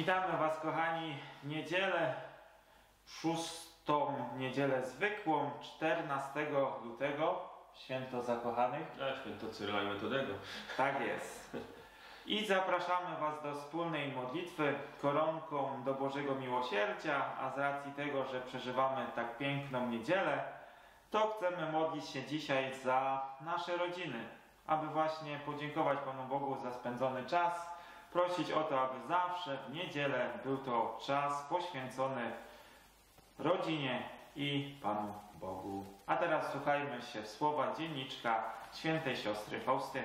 Witamy Was, kochani, w niedzielę, 6. niedzielę zwykłą, 14 lutego, święto zakochanych. Święto Cyryla i Metodego. Tak jest. I zapraszamy Was do wspólnej modlitwy koronką do Bożego Miłosierdzia, a z racji tego, że przeżywamy tak piękną niedzielę, to chcemy modlić się dzisiaj za nasze rodziny, aby właśnie podziękować Panu Bogu za spędzony czas, prosić o to, aby zawsze w niedzielę był to czas poświęcony rodzinie i Panu Bogu. A teraz słuchajmy się słowa dzienniczka świętej siostry Faustyny.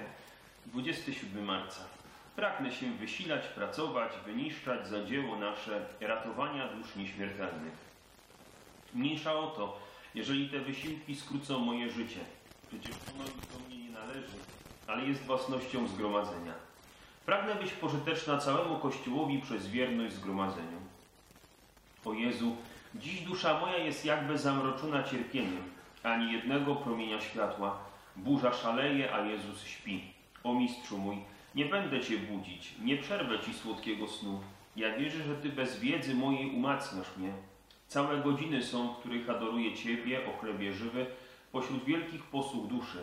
27 marca. Pragnę się wysilać, pracować, wyniszczać za dzieło nasze ratowania dusz nieśmiertelnych. Mniejsza o to, jeżeli te wysiłki skrócą moje życie. Przecież ono do mnie nie należy, ale jest własnością zgromadzenia. Pragnę być pożyteczna całemu Kościołowi przez wierność zgromadzeniu. O Jezu, dziś dusza moja jest jakby zamroczona cierpieniem, ani jednego promienia światła. Burza szaleje, a Jezus śpi. O Mistrzu mój, nie będę Cię budzić, nie przerwę Ci słodkiego snu. Ja wierzę, że Ty bez wiedzy mojej umacniasz mnie. Całe godziny są, w których adoruję Ciebie, o chlebie żywy, pośród wielkich posług duszy.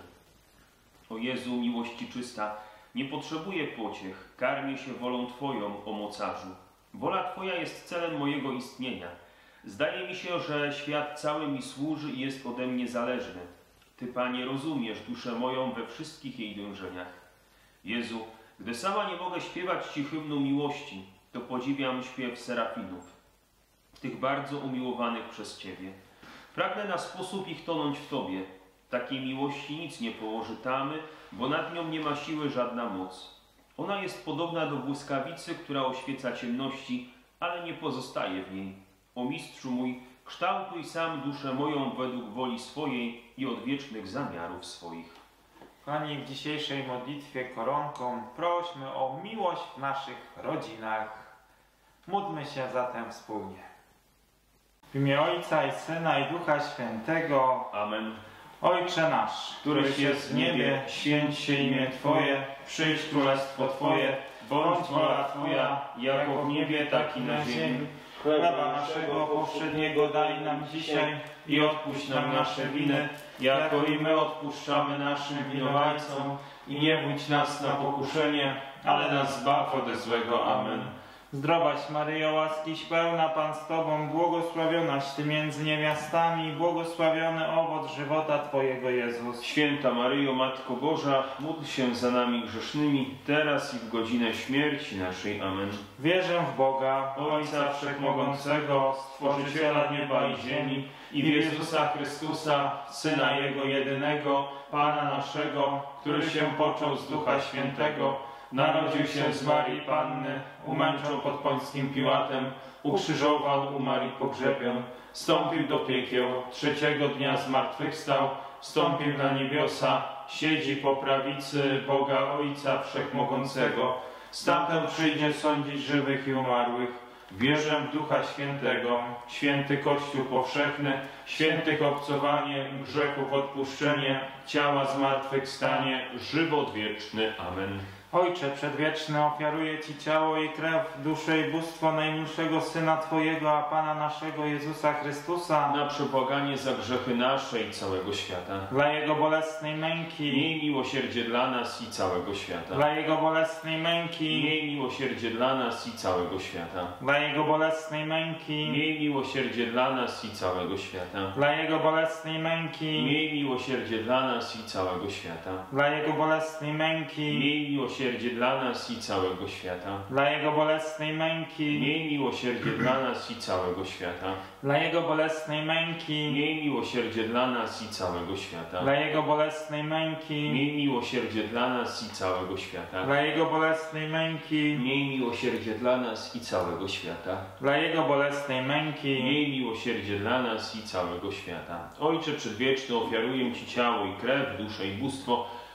O Jezu, miłości czysta, nie potrzebuję pociech, karmię się wolą Twoją, o mocarzu. Wola Twoja jest celem mojego istnienia. Zdaje mi się, że świat cały mi służy i jest ode mnie zależny. Ty, Panie, rozumiesz duszę moją we wszystkich jej dążeniach. Jezu, gdy sama nie mogę śpiewać Ci hymnu miłości, to podziwiam śpiew serafinów, tych bardzo umiłowanych przez Ciebie. Pragnę na sposób ich tonąć w Tobie. Takiej miłości nic nie położy tamy, bo nad nią nie ma siły żadna moc. Ona jest podobna do błyskawicy, która oświeca ciemności, ale nie pozostaje w niej. O Mistrzu mój, kształtuj sam duszę moją według woli swojej i odwiecznych zamiarów swoich. Kochani, w dzisiejszej modlitwie koronką prośmy o miłość w naszych rodzinach. Módlmy się zatem wspólnie. W imię Ojca i Syna i Ducha Świętego. Amen. Ojcze nasz, któryś jest w niebie, święć się imię Twoje, przyjdź królestwo Twoje, bądź wola Twoja, jako w niebie, tak i na ziemi. Chleba naszego powszedniego daj nam dzisiaj i odpuść nam nasze winy, jako i my odpuszczamy naszym winowajcom. I nie wódź nas na pokuszenie, ale nas zbaw ode złego. Amen. Zdrowaś Maryjo, łaskiś pełna, Pan z Tobą, błogosławionaś Ty między niewiastami i błogosławiony owoc żywota Twojego, Jezus. Święta Maryjo, Matko Boża, módl się za nami grzesznymi, teraz i w godzinę śmierci naszej. Amen. Wierzę w Boga, Ojca Wszechmogącego, Stworzyciela nieba i ziemi, i w Jezusa Chrystusa, Syna Jego jedynego, Pana naszego, który się począł z Ducha Świętego, narodził się z Marii Panny, umęczał pod Pońskim Piłatem, ukrzyżował, umarł i pogrzebion, wstąpił do piekieł, trzeciego dnia zmartwychwstał, wstąpił na niebiosa, siedzi po prawicy Boga Ojca Wszechmogącego. Stamtąd przyjdzie sądzić żywych i umarłych. Wierzę w Ducha Świętego, święty Kościół powszechny, świętych obcowanie, grzechów odpuszczenie, ciała zmartwychwstanie, żywot wieczny. Amen. Ojcze Przedwieczny, ofiaruję Ci ciało i krew, duszę i bóstwo najmilszego Syna Twojego, a Pana naszego Jezusa Chrystusa, na przebłaganie za grzechy nasze i całego świata. dla Jego bolesnej męki, Miej miłosierdzie dla nas i całego świata. dla Jego bolesnej męki, Miej miłosierdzie dla nas i całego świata. dla Jego bolesnej męki, Miej miłosierdzie dla nas i całego świata. dla Jego bolesnej męki, Miej miłosierdzie dla nas i całego świata. dla Jego bolesnej męki, Miej miłosierdzie dla nas i całego świata. dla Jego bolesnej męki, Miej miłosierdzie dla nas i całego świata. dla Jego bolesnej męki, Miej miłosierdzie dla nas i całego świata. dla Jego bolesnej męki, Miej miłosierdzie dla nas i całego świata. dla Jego bolesnej męki, Miej miłosierdzie dla nas i całego świata. dla Jego bolesnej męki, Miej miłosierdzie dla nas i całego świata. Ojcze Przedwieczny, ofiaruję Ci ciało i krew, duszę i bóstwo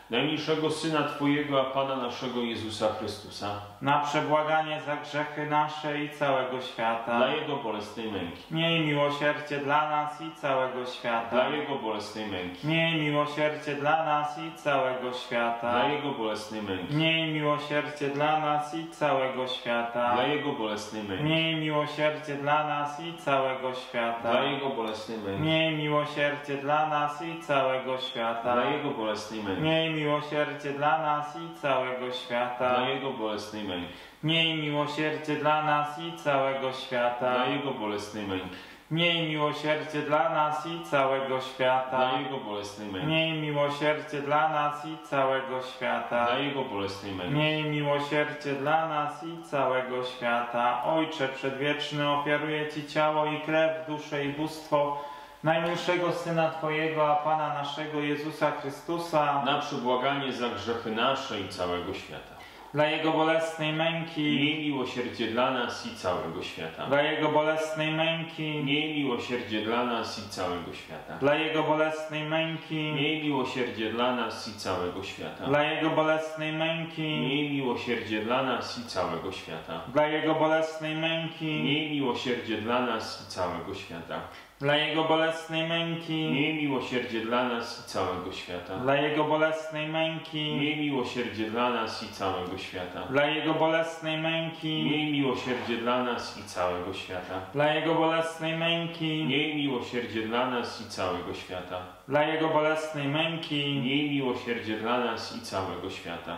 najmilszego Syna Twojego, a Pana naszego Jezusa Chrystusa, na przebłaganie za grzechy nasze i całego świata. dla Jego bolesnej męki, Miej miłosierdzie dla nas i całego świata. dla Jego bolesnej męki, Miej miłosierdzie dla nas i całego świata. dla Jego bolesnej męki, Miej miłosierdzie dla nas i całego świata. dla Jego bolesnej męki, Miej miłosierdzie dla nas i całego świata. dla Jego bolesnej męki, Miej miłosierdzie dla nas i całego świata. dla Jego bolesnej męki, Miej miłosierdzie dla nas i całego świata. dla Jego bolesnej męki, Miej miłosierdzie dla nas i całego świata. dla Jego bolesnej męki, Miej miłosierdzie dla nas i całego świata. dla Jego bolesnej męki, Miej miłosierdzie dla nas i całego świata. dla Jego bolesnej męki, Miej miłosierdzie dla nas i całego świata. Ojcze Przedwieczny, ofiaruję Ci ciało i krew, duszę i bóstwo najmilszego Syna Twojego, a Pana naszego Jezusa Chrystusa, na przebłaganie za grzechy nasze i całego świata. dla Jego bolesnej męki, Miej miłosierdzie dla nas i całego świata. dla Jego bolesnej męki, Miej miłosierdzie dla nas i całego świata. dla Jego bolesnej męki, Miej miłosierdzie dla nas i całego świata. dla Jego bolesnej męki, Miej miłosierdzie dla nas i całego świata. dla Jego bolesnej męki, Miej miłosierdzie dla nas i całego świata. dla Jego bolesnej męki, Miej miłosierdzie dla nas i całego świata. dla Jego bolesnej męki, Miej miłosierdzie dla nas i całego świata. dla Jego bolesnej męki, Miej miłosierdzie dla nas i całego świata. dla Jego bolesnej męki, Miej miłosierdzie dla nas i całego świata. dla Jego bolesnej męki. Miej miłosierdzie dla nas i całego świata.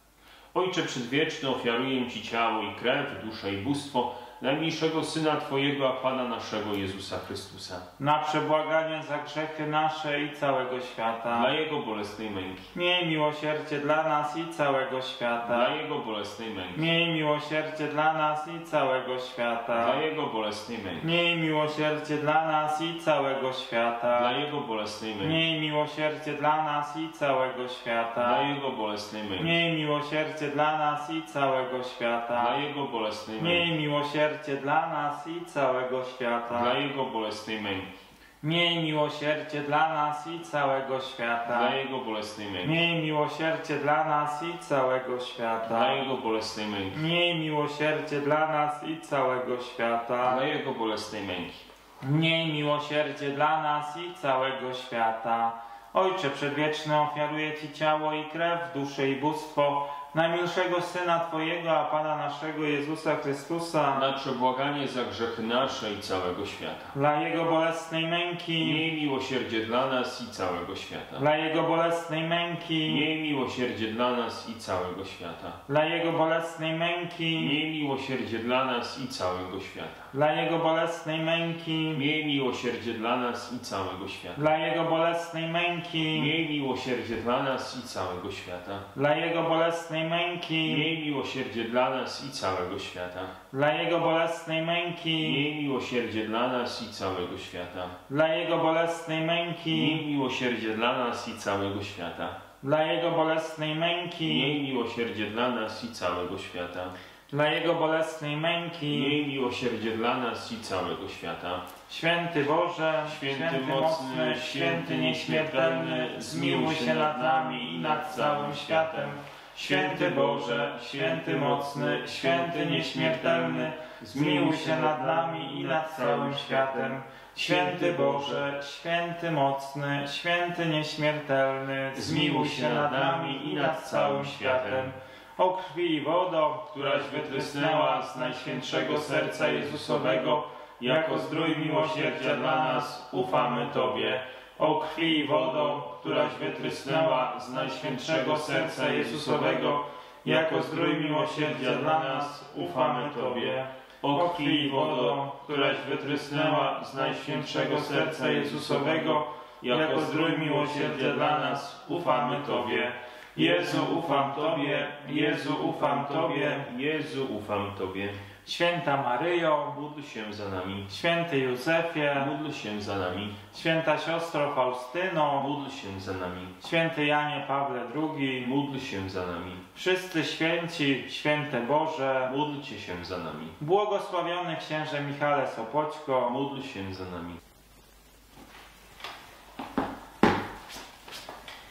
Ojcze Przedwieczny, ofiaruję Ci ciało i krew, duszę i bóstwo najmilszego Syna Twojego, a Pana naszego Jezusa Chrystusa, Na przebłaganie za grzechy nasze i całego świata. dla Jego bolesnej męki, Miej miłosierdzie dla nas i całego świata. dla Jego bolesnej męki, Miej miłosierdzie dla nas i całego świata. dla Jego bolesnej męki, Miej miłosierdzie dla nas i całego świata. dla Jego bolesnej męki, Miej miłosierdzie dla nas i całego świata. dla Jego bolesnej męki, Miej miłosierdzie dla nas i całego świata. dla Jego bolesnej męki, Miej miłosierdzie dla nas i całego świata. dla Jego bolesnej męki, Miej miłosierdzie dla nas i całego świata. dla Jego bolesnej męki, Miej miłosierdzie dla nas i całego świata. dla Jego bolesnej męki, Miej miłosierdzie dla nas i całego świata. dla Jego bolesnej męki. Miej miłosierdzie dla nas i całego świata. Ojcze Przedwieczny, ofiaruję Ci ciało i krew, duszę i bóstwo najmilszego Syna Twojego, a Pana naszego Jezusa Chrystusa, Na przebłaganie za grzechy nasze i całego świata. dla Jego bolesnej męki, Miej miłosierdzie dla nas i całego świata. dla Jego bolesnej męki, Miej miłosierdzie dla nas i całego świata. dla Jego bolesnej męki, Miej miłosierdzie dla nas i całego świata. dla Jego bolesnej męki, Miej miłosierdzie dla nas i całego świata. dla Jego bolesnej męki, Miej miłosierdzie dla nas i całego świata. dla Jego bolesnej męki, Miej miłosierdzie dla nas i całego świata. dla Jego bolesnej męki, Miej miłosierdzie dla nas i całego świata. dla Jego bolesnej męki, Miej miłosierdzie dla nas i całego świata. dla Jego bolesnej męki, Miej miłosierdzie dla nas i całego świata. dla Jego bolesnej męki. Miej miłosierdzie dla nas i całego świata. Święty Boże, Święty mocny, święty nieśmiertelny, zmiłuj się nad nami i nad całym światem. Święty Boże, święty mocny, święty nieśmiertelny, zmiłuj się nad nami i nad całym światem. Święty Boże, święty mocny, święty nieśmiertelny, zmiłuj się nad nami i nad całym światem. O krwi i wodo, któraś wytrysnęła z najświętszego serca Jezusowego, jako zdrój miłosierdzia dla nas, ufamy Tobie. o krwi i wodo, któraś wytrysnęła z najświętszego serca Jezusowego, jako zdrój miłosierdzia dla nas, ufamy Tobie. O krwi i wodo, któraś wytrysnęła z najświętszego serca Jezusowego, jako zdrój miłosierdzia dla nas, ufamy Tobie. Jezu, ufam Tobie, Jezu, ufam Tobie. Jezu, ufam Tobie. Święta Maryjo, Módl się za nami. święty Józefie, Módl się za nami. święta siostro Faustyno, Módl się za nami. święty Janie Pawle II, Módl się za nami. wszyscy święci, święte Boże, Módlcie się za nami. błogosławiony księże Michale Sopoćko, Módl się za nami.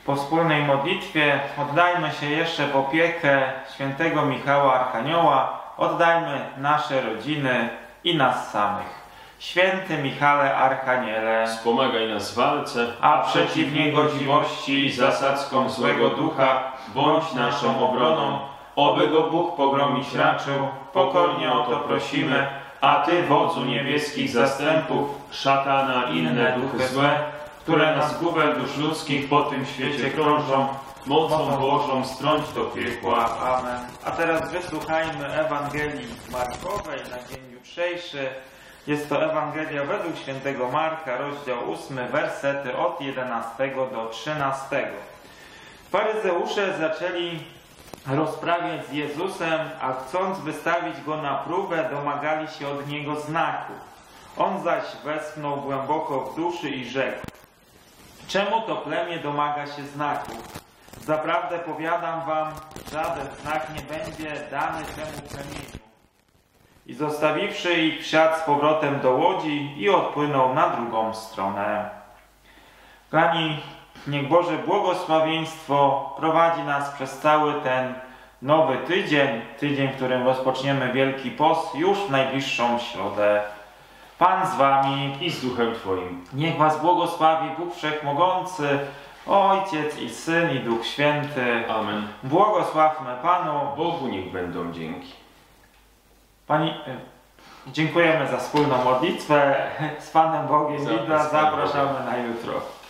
Po wspólnej modlitwie oddajmy się jeszcze w opiekę świętego Michała Archanioła, oddajmy nasze rodziny i nas samych. Święty Michale Archaniele, Wspomagaj nas w walce, a przeciw niegodziwości i zasadzkom złego ducha bądź naszą obroną, oby go Bóg pogromić raczył, pokornie o to prosimy, a Ty, wodzu niebieskich zastępów, szatana i inne duchy złe, które na zgubę dusz ludzkich po tym świecie krążą, mocą Bożą strąć do piekła. Amen. A teraz wysłuchajmy Ewangelii Markowej na dzień jutrzejszy. Jest to Ewangelia według świętego Marka, rozdział 8, wersety od 11 do 13. Faryzeusze zaczęli rozprawiać z Jezusem, a chcąc wystawić Go na próbę, domagali się od Niego znaku. On zaś westchnął głęboko w duszy i rzekł: czemu to plemię domaga się znaku? Zaprawdę powiadam wam, żaden znak nie będzie dany temu plemieniu. I zostawiwszy ich, wsiadł z powrotem do łodzi i odpłynął na drugą stronę. Kochani, niech Boże błogosławieństwo prowadzi nas przez cały ten nowy tydzień, w którym rozpoczniemy Wielki Post, już w najbliższą środę. Pan z wami i z duchem Twoim. Niech was błogosławi Bóg Wszechmogący, Ojciec i Syn i Duch Święty. Amen. Błogosławmy Panu. Bogu niech będą dzięki. Pani, dziękujemy za wspólną modlitwę z Panem Bogiem i zapraszamy na jutro.